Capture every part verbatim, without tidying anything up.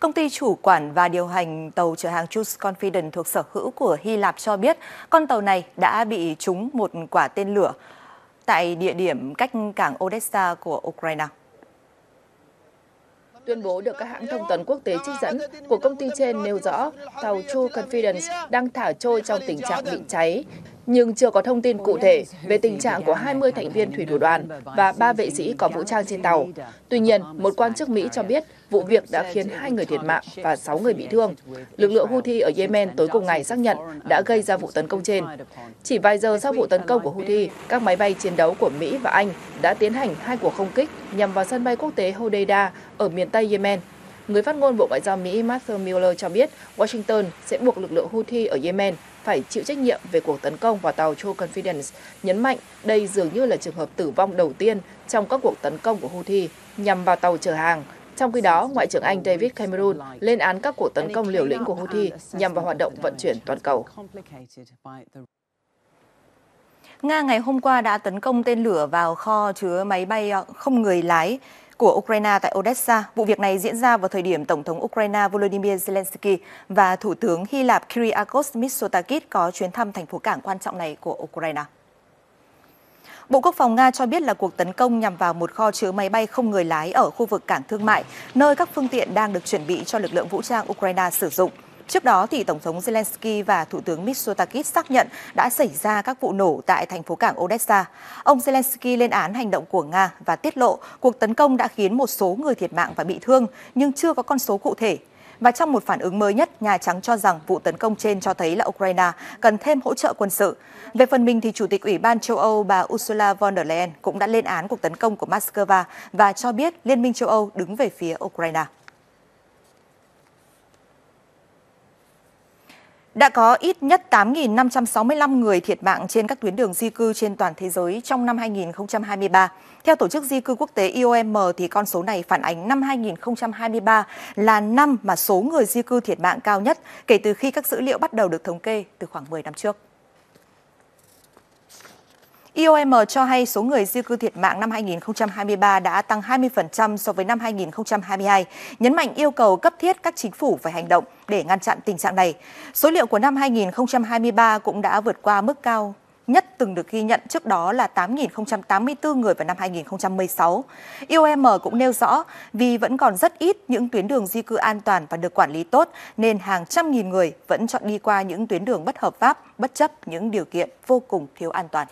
Công ty chủ quản và điều hành tàu chở hàng Choose Confidence thuộc sở hữu của Hy Lạp cho biết con tàu này đã bị trúng một quả tên lửa tại địa điểm cách cảng Odessa của Ukraine. Tuyên bố được các hãng thông tấn quốc tế trích dẫn của công ty trên nêu rõ tàu True Confidence đang thả trôi trong tình trạng bị cháy, nhưng chưa có thông tin cụ thể về tình trạng của hai mươi thành viên thủy thủ đoàn và ba vệ sĩ có vũ trang trên tàu. Tuy nhiên, một quan chức Mỹ cho biết vụ việc đã khiến hai người thiệt mạng và sáu người bị thương. Lực lượng Houthi ở Yemen tối cùng ngày xác nhận đã gây ra vụ tấn công trên. Chỉ vài giờ sau vụ tấn công của Houthi, các máy bay chiến đấu của Mỹ và Anh đã tiến hành hai cuộc không kích nhằm vào sân bay quốc tế Hodeida ở miền Tây Yemen. Người phát ngôn Bộ Ngoại giao Mỹ Matthew Miller cho biết Washington sẽ buộc lực lượng Houthi ở Yemen phải chịu trách nhiệm về cuộc tấn công vào tàu True Confidence, nhấn mạnh đây dường như là trường hợp tử vong đầu tiên trong các cuộc tấn công của Houthi nhằm vào tàu chở hàng. Trong khi đó, Ngoại trưởng Anh David Cameron lên án các cuộc tấn công liều lĩnh của Houthi nhằm vào hoạt động vận chuyển toàn cầu. Nga ngày hôm qua đã tấn công tên lửa vào kho chứa máy bay không người lái của Ukraine tại Odessa. Vụ việc này diễn ra vào thời điểm Tổng thống Ukraine Volodymyr Zelensky và Thủ tướng Hy Lạp Kyriakos Mitsotakis có chuyến thăm thành phố cảng quan trọng này của Ukraine. Bộ Quốc phòng Nga cho biết là cuộc tấn công nhằm vào một kho chứa máy bay không người lái ở khu vực cảng thương mại, nơi các phương tiện đang được chuẩn bị cho lực lượng vũ trang Ukraine sử dụng. Trước đó, thì Tổng thống Zelensky và Thủ tướng Mitsotakis xác nhận đã xảy ra các vụ nổ tại thành phố cảng Odessa. Ông Zelensky lên án hành động của Nga và tiết lộ cuộc tấn công đã khiến một số người thiệt mạng và bị thương, nhưng chưa có con số cụ thể. Và trong một phản ứng mới nhất, Nhà Trắng cho rằng vụ tấn công trên cho thấy là Ukraine cần thêm hỗ trợ quân sự. Về phần mình, thì Chủ tịch Ủy ban châu Âu bà Ursula von der Leyen cũng đã lên án cuộc tấn công của Moscow và cho biết Liên minh châu Âu đứng về phía Ukraine. Đã có ít nhất tám nghìn năm trăm sáu mươi lăm người thiệt mạng trên các tuyến đường di cư trên toàn thế giới trong năm hai nghìn không trăm hai mươi ba. Theo Tổ chức Di cư Quốc tế I O M, thì con số này phản ánh năm hai nghìn không trăm hai mươi ba là năm mà số người di cư thiệt mạng cao nhất kể từ khi các dữ liệu bắt đầu được thống kê từ khoảng mười năm trước. I O M cho hay số người di cư thiệt mạng năm hai nghìn không trăm hai mươi ba đã tăng hai mươi phần trăm so với năm hai nghìn không trăm hai mươi hai, nhấn mạnh yêu cầu cấp thiết các chính phủ phải hành động để ngăn chặn tình trạng này. Số liệu của năm hai nghìn không trăm hai mươi ba cũng đã vượt qua mức cao nhất từng được ghi nhận trước đó là tám nghìn không trăm tám mươi tư người vào năm hai nghìn không trăm mười sáu. I O M cũng nêu rõ vì vẫn còn rất ít những tuyến đường di cư an toàn và được quản lý tốt, nên hàng trăm nghìn người vẫn chọn đi qua những tuyến đường bất hợp pháp bất chấp những điều kiện vô cùng thiếu an toàn.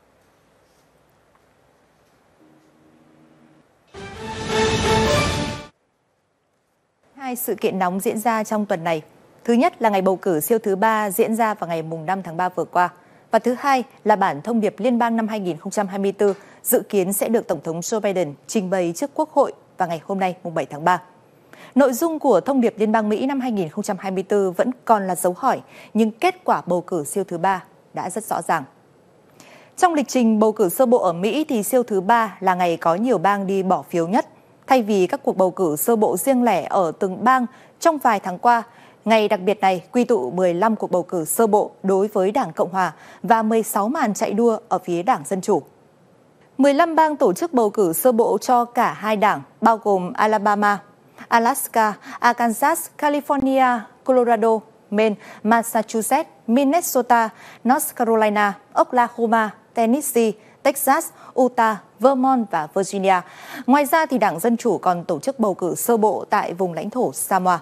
Hai sự kiện nóng diễn ra trong tuần này. Thứ nhất là ngày bầu cử siêu thứ ba diễn ra vào ngày năm tháng ba vừa qua. Và thứ hai là bản thông điệp liên bang năm hai nghìn không trăm hai mươi tư dự kiến sẽ được Tổng thống Joe Biden trình bày trước Quốc hội vào ngày hôm nay, bảy tháng ba. Nội dung của thông điệp liên bang Mỹ năm hai nghìn không trăm hai mươi tư vẫn còn là dấu hỏi, nhưng kết quả bầu cử siêu thứ ba đã rất rõ ràng. Trong lịch trình bầu cử sơ bộ ở Mỹ thì siêu thứ ba là ngày có nhiều bang đi bỏ phiếu nhất. Thay vì các cuộc bầu cử sơ bộ riêng lẻ ở từng bang trong vài tháng qua, ngày đặc biệt này quy tụ mười lăm cuộc bầu cử sơ bộ đối với Đảng Cộng Hòa và mười sáu màn chạy đua ở phía Đảng Dân Chủ. mười lăm bang tổ chức bầu cử sơ bộ cho cả hai đảng, bao gồm Alabama, Alaska, Arkansas, California, Colorado, Maine, Massachusetts, Minnesota, North Carolina, Oklahoma, Tennessee, Texas, Utah, Vermont và Virginia. Ngoài ra, thì Đảng Dân Chủ còn tổ chức bầu cử sơ bộ tại vùng lãnh thổ Samoa.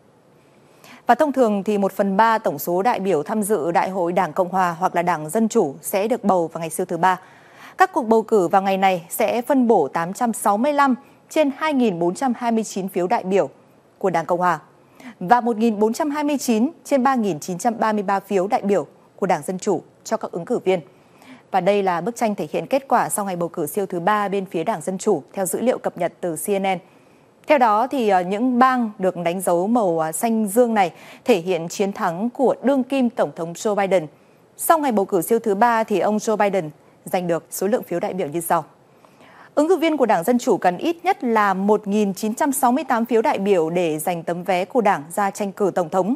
Và thông thường thì một phần ba tổng số đại biểu tham dự Đại hội Đảng Cộng Hòa hoặc là Đảng Dân Chủ sẽ được bầu vào ngày siêu thứ ba. Các cuộc bầu cử vào ngày này sẽ phân bổ tám trăm sáu mươi lăm trên hai nghìn bốn trăm hai mươi chín phiếu đại biểu của Đảng Cộng Hòa và một nghìn bốn trăm hai mươi chín trên ba nghìn chín trăm ba mươi ba phiếu đại biểu của Đảng Dân Chủ cho các ứng cử viên. Và đây là bức tranh thể hiện kết quả sau ngày bầu cử siêu thứ ba bên phía Đảng Dân Chủ theo dữ liệu cập nhật từ C N N. Theo đó, thì những bang được đánh dấu màu xanh dương này thể hiện chiến thắng của đương kim Tổng thống Joe Biden. Sau ngày bầu cử siêu thứ ba, thì ông Joe Biden giành được số lượng phiếu đại biểu như sau. Ứng cử viên của Đảng Dân Chủ cần ít nhất là một nghìn chín trăm sáu mươi tám phiếu đại biểu để giành tấm vé của đảng ra tranh cử Tổng thống.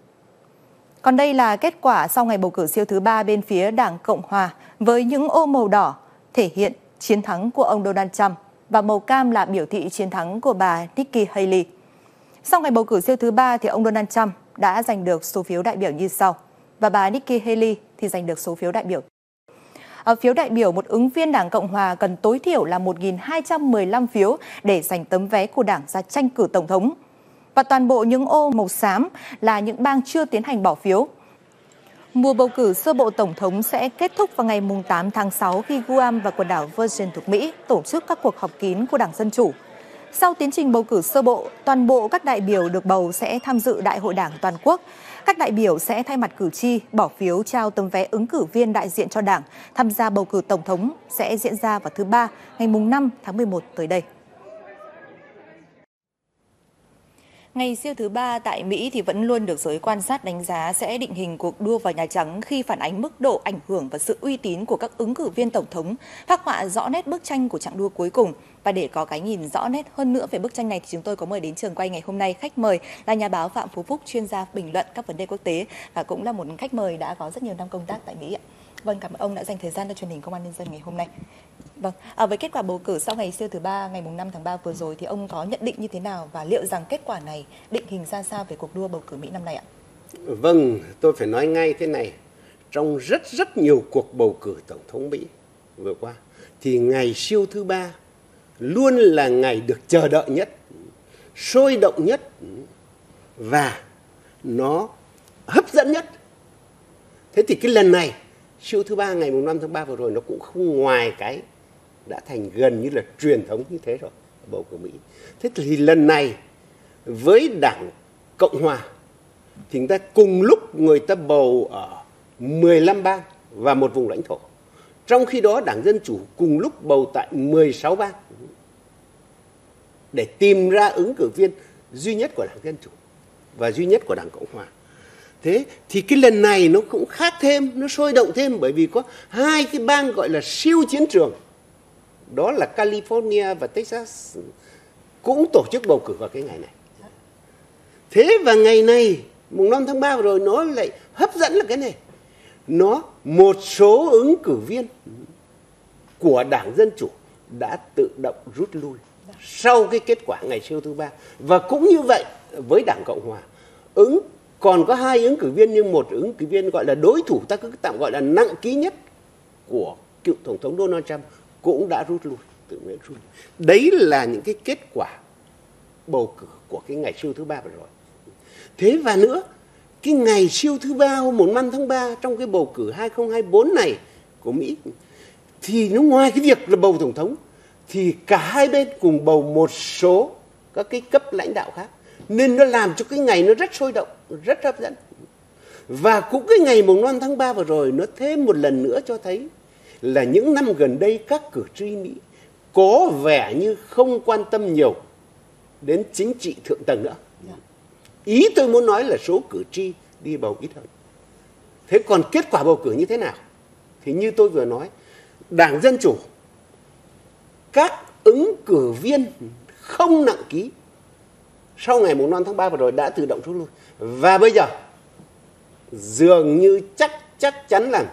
Còn đây là kết quả sau ngày bầu cử siêu thứ ba bên phía Đảng Cộng Hòa với những ô màu đỏ thể hiện chiến thắng của ông Donald Trump và màu cam là biểu thị chiến thắng của bà Nikki Haley. Sau ngày bầu cử siêu thứ ba thì ông Donald Trump đã giành được số phiếu đại biểu như sau và bà Nikki Haley thì giành được số phiếu đại biểu. Ở phiếu đại biểu, một ứng viên Đảng Cộng Hòa cần tối thiểu là một nghìn hai trăm mười lăm phiếu để giành tấm vé của đảng ra tranh cử tổng thống. Và toàn bộ những ô màu xám là những bang chưa tiến hành bỏ phiếu. Mùa bầu cử sơ bộ tổng thống sẽ kết thúc vào ngày tám tháng sáu khi Guam và quần đảo Virgin thuộc Mỹ tổ chức các cuộc họp kín của Đảng Dân Chủ. Sau tiến trình bầu cử sơ bộ, toàn bộ các đại biểu được bầu sẽ tham dự Đại hội Đảng toàn quốc. Các đại biểu sẽ thay mặt cử tri bỏ phiếu trao tấm vé ứng cử viên đại diện cho Đảng tham gia bầu cử tổng thống sẽ diễn ra vào thứ Ba, ngày năm tháng mười một tới đây. Ngày siêu thứ ba tại Mỹ thì vẫn luôn được giới quan sát đánh giá sẽ định hình cuộc đua vào Nhà Trắng khi phản ánh mức độ ảnh hưởng và sự uy tín của các ứng cử viên tổng thống, phác họa rõ nét bức tranh của chặng đua cuối cùng. Và để có cái nhìn rõ nét hơn nữa về bức tranh này thì chúng tôi có mời đến trường quay ngày hôm nay khách mời là nhà báo Phạm Phú Phúc, chuyên gia bình luận các vấn đề quốc tế và cũng là một khách mời đã có rất nhiều năm công tác tại Mỹ ạ. Vâng, cảm ơn ông đã dành thời gian cho truyền hình Công an Nhân dân ngày hôm nay. Vâng, à, với kết quả bầu cử sau ngày siêu thứ ba ngày năm tháng ba vừa rồi thì ông có nhận định như thế nào và liệu rằng kết quả này định hình ra sao về cuộc đua bầu cử Mỹ năm nay ạ? Vâng, tôi phải nói ngay thế này. Trong rất rất nhiều cuộc bầu cử tổng thống Mỹ vừa qua thì ngày siêu thứ ba luôn là ngày được chờ đợi nhất, sôi động nhất và nó hấp dẫn nhất. Thế thì cái lần này siêu thứ ba ngày năm tháng ba vừa rồi nó cũng không ngoài cái đã thành gần như là truyền thống như thế rồi, bầu cử Mỹ. Thế thì lần này với Đảng Cộng Hòa thì người ta cùng lúc người ta bầu ở mười lăm bang và một vùng lãnh thổ. Trong khi đó Đảng Dân Chủ cùng lúc bầu tại mười sáu bang để tìm ra ứng cử viên duy nhất của Đảng Dân Chủ và duy nhất của Đảng Cộng Hòa. Thế thì cái lần này nó cũng khác thêm, nó sôi động thêm bởi vì có hai cái bang gọi là siêu chiến trường. Đó là California và Texas cũng tổ chức bầu cử vào cái ngày này. Thế và ngày này, mùng năm tháng ba vừa rồi nó lại hấp dẫn là cái này. Nó một số ứng cử viên của Đảng Dân Chủ đã tự động rút lui sau cái kết quả ngày siêu thứ ba. Và cũng như vậy với Đảng Cộng Hòa, ứng còn có hai ứng cử viên nhưng một ứng cử viên gọi là đối thủ, ta cứ tạm gọi là nặng ký nhất của cựu Tổng thống Donald Trump cũng đã rút lui, tự nguyện rút lui. Đấy là những cái kết quả bầu cử của cái ngày siêu thứ ba vừa rồi. Thế và nữa, cái ngày siêu thứ ba hôm mùng năm tháng ba trong cái bầu cử hai không hai tư này của Mỹ thì nó ngoài cái việc là bầu tổng thống thì cả hai bên cùng bầu một số các cái cấp lãnh đạo khác, nên nó làm cho cái ngày nó rất sôi động, rất hấp dẫn. Và cũng cái ngày mùng năm tháng ba vừa rồi nó thêm một lần nữa cho thấy là những năm gần đây các cử tri Mỹ có vẻ như không quan tâm nhiều đến chính trị thượng tầng nữa. Ý tôi muốn nói là số cử tri đi bầu ít hơn. Thế còn kết quả bầu cử như thế nào? Thì như tôi vừa nói, Đảng Dân Chủ, các ứng cử viên không nặng ký sau ngày mùng năm tháng ba vừa rồi đã tự động rút lui. Và bây giờ dường như chắc chắc chắn là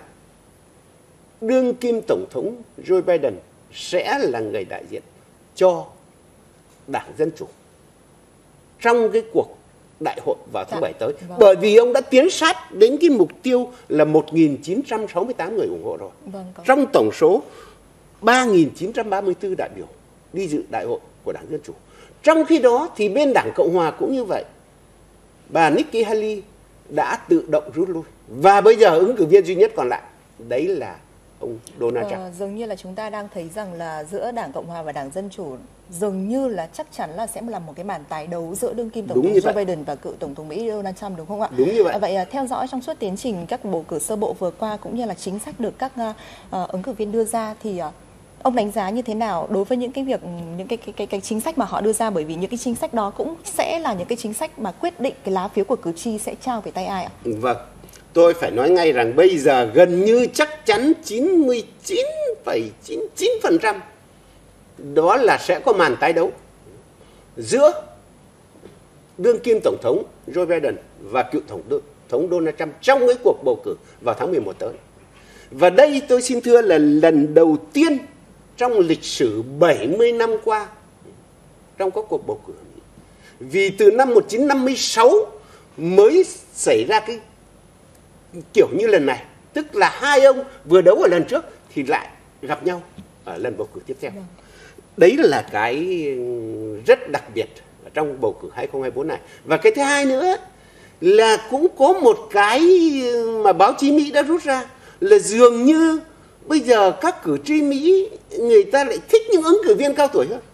đương kim Tổng thống Joe Biden sẽ là người đại diện cho Đảng Dân Chủ trong cái cuộc đại hội vào tháng bảy tới. Vâng. Bởi vì ông đã tiến sát đến cái mục tiêu là một nghìn chín trăm sáu mươi tám người ủng hộ rồi. Vâng, trong tổng số ba nghìn chín trăm ba mươi tư đại biểu đi dự đại hội của Đảng Dân Chủ. Trong khi đó thì bên Đảng Cộng Hòa cũng như vậy. Bà Nikki Haley đã tự động rút lui. Và bây giờ ứng cử viên duy nhất còn lại, đấy là ông Donald Trump. Ờ, dường như là chúng ta đang thấy rằng là giữa Đảng Cộng Hòa và Đảng Dân Chủ dường như là chắc chắn là sẽ là một cái màn tái đấu giữa đương kim Tổng thống Joe Biden và cựu Tổng thống Mỹ Donald Trump, đúng không ạ? Đúng như vậy. À, vậy theo dõi trong suốt tiến trình các bầu cử sơ bộ vừa qua cũng như là chính sách được các uh, ứng cử viên đưa ra thì uh, ông đánh giá như thế nào đối với những cái việc những cái cái, cái cái chính sách mà họ đưa ra, bởi vì những cái chính sách đó cũng sẽ là những cái chính sách mà quyết định cái lá phiếu của cử tri sẽ trao về tay ai ạ? Vâng. Tôi phải nói ngay rằng bây giờ gần như chắc chắn chín mươi chín phẩy chín mươi chín phần trăm đó là sẽ có màn tái đấu giữa đương kim Tổng thống Joe Biden và cựu Tổng thống Donald Trump trong cái cuộc bầu cử vào tháng mười một tới. Và đây tôi xin thưa là lần đầu tiên trong lịch sử bảy mươi năm qua trong các cuộc bầu cử Vì từ năm một nghìn chín trăm năm mươi sáu mới xảy ra cái kiểu như lần này. Tức là hai ông vừa đấu ở lần trước thì lại gặp nhau ở lần bầu cử tiếp theo. Đấy là cái rất đặc biệt trong bầu cử hai không hai tư này. Và cái thứ hai nữa là cũng có một cái mà báo chí Mỹ đã rút ra là dường như bây giờ các cử tri Mỹ người ta lại thích những ứng cử viên cao tuổi hơn.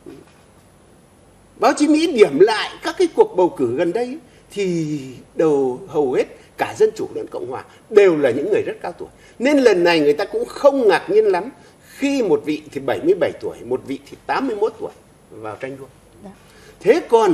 Báo chí Mỹ điểm lại các cái cuộc bầu cử gần đây thì đầu hầu hết cả Dân Chủ lẫn Cộng Hòa đều là những người rất cao tuổi. Nên lần này người ta cũng không ngạc nhiên lắm khi một vị thì bảy mươi bảy tuổi, một vị thì tám mươi mốt tuổi vào tranh đua. Thế còn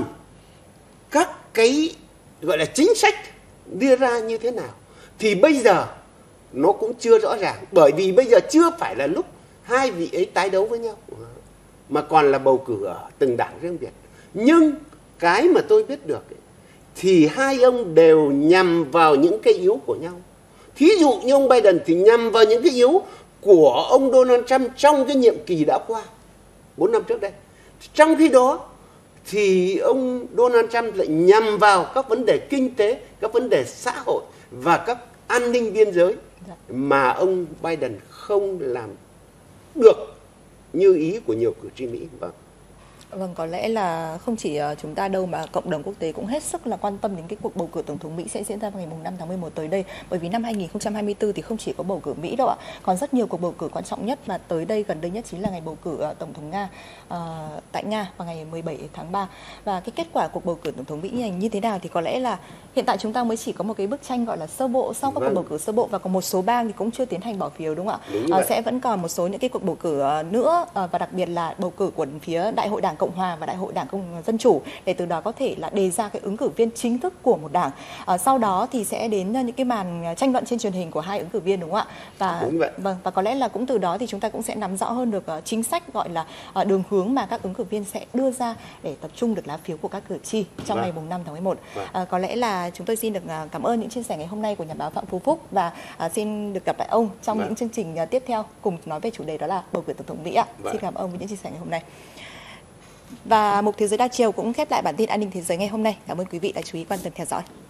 các cái gọi là chính sách đưa ra như thế nào thì bây giờ nó cũng chưa rõ ràng, bởi vì bây giờ chưa phải là lúc hai vị ấy tái đấu với nhau mà còn là bầu cử ở từng đảng riêng biệt. Nhưng cái mà tôi biết được ấy, thì hai ông đều nhằm vào những cái yếu của nhau. Thí dụ như ông Biden thì nhằm vào những cái yếu của ông Donald Trump trong cái nhiệm kỳ đã qua bốn năm trước đây. Trong khi đó thì ông Donald Trump lại nhằm vào các vấn đề kinh tế, các vấn đề xã hội và các an ninh biên giới mà ông Biden không làm được như ý của nhiều cử tri Mỹ. Vâng. Vâng, có lẽ là không chỉ chúng ta đâu mà cộng đồng quốc tế cũng hết sức là quan tâm đến cái cuộc bầu cử tổng thống Mỹ sẽ diễn ra vào ngày năm tháng mười một tới đây. Bởi vì năm hai nghìn không trăm hai mươi tư thì không chỉ có bầu cử Mỹ đâu ạ, còn rất nhiều cuộc bầu cử quan trọng nhất mà tới đây gần đây nhất chính là ngày bầu cử tổng thống Nga uh, tại Nga vào ngày mười bảy tháng ba. Và cái kết quả cuộc bầu cử tổng thống Mỹ như thế nào thì có lẽ là hiện tại chúng ta mới chỉ có một cái bức tranh gọi là sơ bộ sau các vâng. cuộc bầu cử sơ bộ, và còn một số bang thì cũng chưa tiến hành bỏ phiếu, đúng không ạ? Đúng uh, sẽ vẫn còn một số những cái cuộc bầu cử uh, nữa uh, và đặc biệt là bầu cử của phía Đại hội Đảng Cộng Hòa và Đại hội Đảng Công Dân Chủ, để từ đó có thể là đề ra cái ứng cử viên chính thức của một đảng. À, sau đó thì sẽ đến những cái màn tranh luận trên truyền hình của hai ứng cử viên, đúng không ạ? Và đúng vậy. Vâng, và có lẽ là cũng từ đó thì chúng ta cũng sẽ nắm rõ hơn được uh, chính sách gọi là uh, đường hướng mà các ứng cử viên sẽ đưa ra để tập trung được lá phiếu của các cử tri trong vâng. ngày mùng năm tháng mười một. Vâng. À, có lẽ là chúng tôi xin được uh, cảm ơn những chia sẻ ngày hôm nay của nhà báo Phạm Phú Phúc, và uh, xin được gặp lại ông trong vâng. những chương trình uh, tiếp theo cùng nói về chủ đề đó là bầu cử tổng thống Mỹ ạ. Vâng. Xin cảm ơn ông với những chia sẻ ngày hôm nay. Và mục Thế giới đa chiều cũng khép lại bản tin an ninh thế giới ngày hôm nay. Cảm ơn quý vị đã chú ý quan tâm theo dõi.